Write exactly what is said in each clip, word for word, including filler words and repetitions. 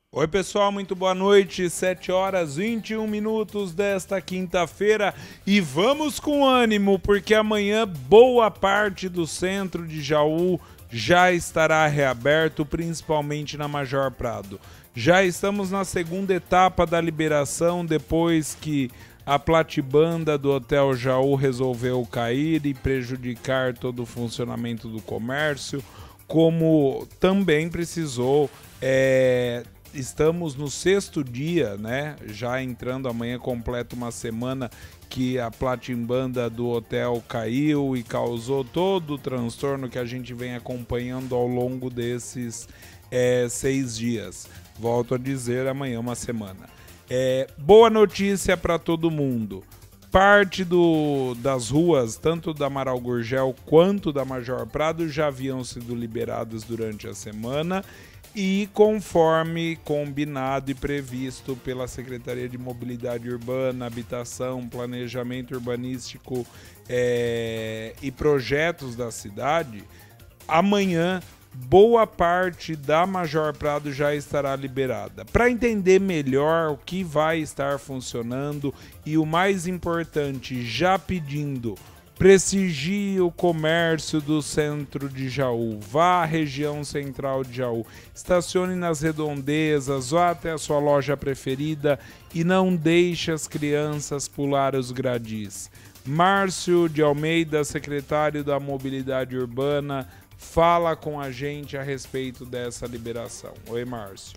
Oi pessoal, muito boa noite, sete horas e vinte e um minutos desta quinta-feira e vamos com ânimo porque amanhã boa parte do centro de Jaú já estará reaberto, principalmente na Major Prado. Já estamos na segunda etapa da liberação depois que a platibanda do Hotel Jaú resolveu cair e prejudicar todo o funcionamento do comércio, como também precisou... É, Estamos no sexto dia, né? Já entrando amanhã, completa uma semana que a platimbanda do hotel caiu e causou todo o transtorno que a gente vem acompanhando ao longo desses é, seis dias. Volto a dizer, amanhã uma semana. É, boa notícia para todo mundo. Parte do, das ruas, tanto da Amaral Gurgel quanto da Major Prado, já haviam sido liberadas durante a semana. E conforme combinado e previsto pela Secretaria de Mobilidade Urbana, Habitação, Planejamento Urbanístico é, e Projetos da cidade, amanhã boa parte da Major Prado já estará liberada. Para entender melhor o que vai estar funcionando e o mais importante, já pedindo... Prestigie o comércio do centro de Jaú, vá à região central de Jaú, estacione nas redondezas, vá até a sua loja preferida e não deixe as crianças pular os gradis. Márcio de Almeida, secretário da Mobilidade Urbana, fala com a gente a respeito dessa liberação. Oi, Márcio.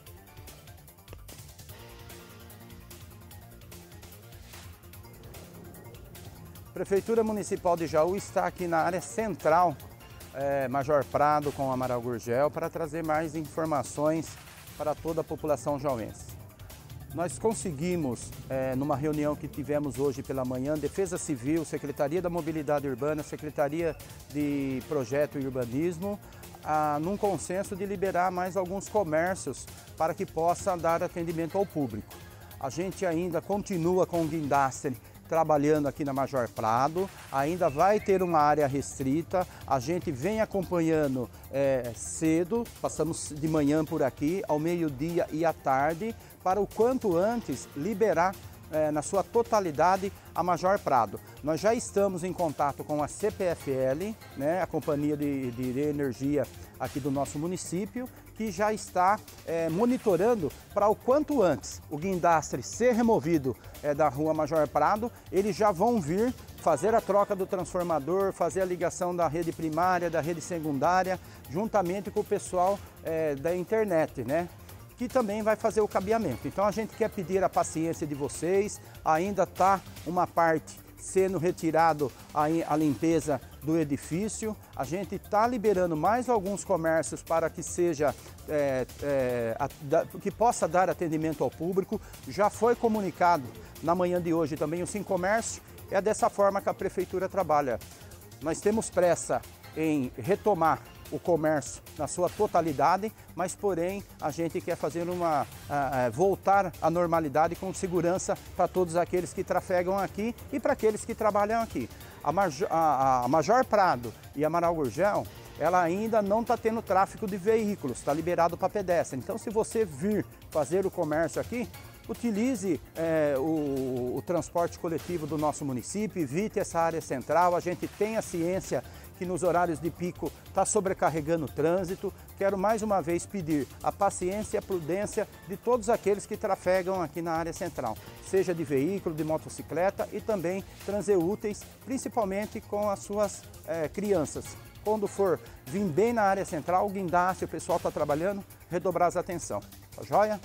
A Prefeitura Municipal de Jaú está aqui na área central, é, Major Prado com Amaral Gurgel, para trazer mais informações para toda a população jauense. Nós conseguimos, é, numa reunião que tivemos hoje pela manhã, Defesa Civil, Secretaria da Mobilidade Urbana, Secretaria de Projeto e Urbanismo, a, num consenso de liberar mais alguns comércios para que possa dar atendimento ao público. A gente ainda continua com o guindastre trabalhando aqui na Major Prado, ainda vai ter uma área restrita, a gente vem acompanhando é, cedo, passamos de manhã por aqui, ao meio-dia e à tarde, para o quanto antes liberar é, na sua totalidade a Major Prado. Nós já estamos em contato com a C P F L, né, a Companhia de, de Energia aqui do nosso município, que já está é, monitorando para o quanto antes o guindastre ser removido é, da Rua Major Prado, eles já vão vir fazer a troca do transformador, fazer a ligação da rede primária, da rede secundária, juntamente com o pessoal é, da internet, né? Que também vai fazer o cabeamento. Então a gente quer pedir a paciência de vocês, ainda está uma parte sendo retirado a, a limpeza do edifício, a gente está liberando mais alguns comércios para que seja, é, é, a, da, que possa dar atendimento ao público. Já foi comunicado na manhã de hoje também o Sim Comércio, é dessa forma que a Prefeitura trabalha. Nós temos pressa em retomar o comércio na sua totalidade, mas porém a gente quer fazer uma a, a, voltar à normalidade com segurança para todos aqueles que trafegam aqui e para aqueles que trabalham aqui. A Major, a, a Major Prado e a Amaral Gurgel, ela ainda não está tendo tráfego de veículos, está liberado para pedestre. Então, se você vir fazer o comércio aqui, utilize é, o, o transporte coletivo do nosso município, evite essa área central. A gente tem a ciência que nos horários de pico está sobrecarregando o trânsito. Quero mais uma vez pedir a paciência e a prudência de todos aqueles que trafegam aqui na área central, seja de veículo, de motocicleta e também transeúteis, principalmente com as suas é, crianças. Quando for vir bem na área central, o guindaste, o pessoal está trabalhando, redobrar as atenção. Tá joia?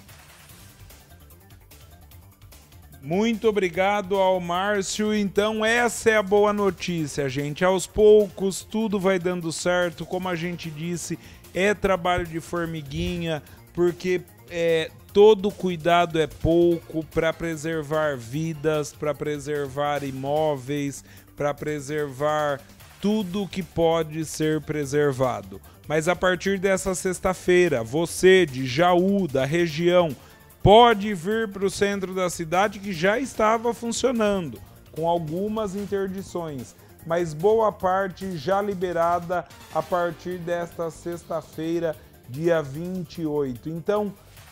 Muito obrigado ao Márcio. Então essa é a boa notícia, gente. Aos poucos tudo vai dando certo. Como a gente disse, é trabalho de formiguinha, porque é, todo cuidado é pouco para preservar vidas, para preservar imóveis, para preservar tudo que pode ser preservado. Mas a partir dessa sexta-feira, você de Jaú, da região, pode vir para o centro da cidade, que já estava funcionando, com algumas interdições, mas boa parte já liberada a partir desta sexta-feira, dia vinte e oito. Então,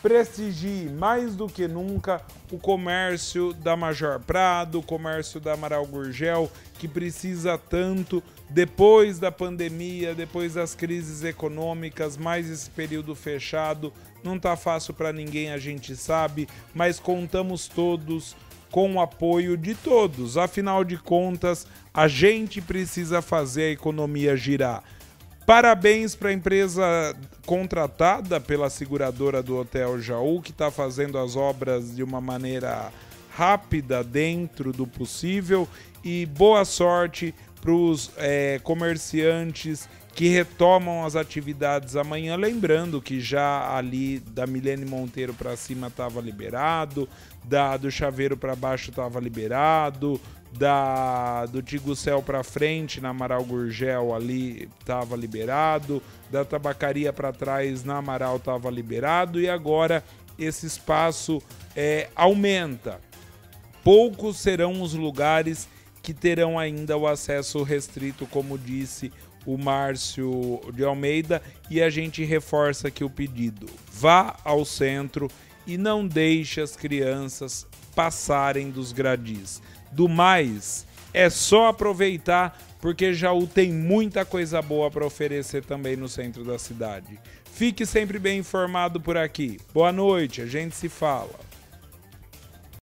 prestigie mais do que nunca o comércio da Major Prado, o comércio da Amaral Gurgel, que precisa tanto depois da pandemia, depois das crises econômicas, mais esse período fechado. Não tá fácil para ninguém, a gente sabe, mas contamos todos com o apoio de todos. Afinal de contas, a gente precisa fazer a economia girar. Parabéns para a empresa contratada pela seguradora do Hotel Jaú, que está fazendo as obras de uma maneira rápida dentro do possível, e boa sorte para os é, comerciantes que retomam as atividades amanhã. Lembrando que já ali da Milene Monteiro para cima estava liberado, da do Chaveiro para baixo estava liberado, da do Tigucel para frente na Amaral Gurgel ali estava liberado, da Tabacaria para trás na Amaral estava liberado, e agora esse espaço é, aumenta. Poucos serão os lugares que terão ainda o acesso restrito, como disse o Márcio de Almeida, e a gente reforça aqui o pedido: vá ao centro e não deixe as crianças passarem dos gradis. Do mais, é só aproveitar, porque Jaú tem muita coisa boa para oferecer também no centro da cidade. Fique sempre bem informado por aqui. Boa noite, a gente se fala.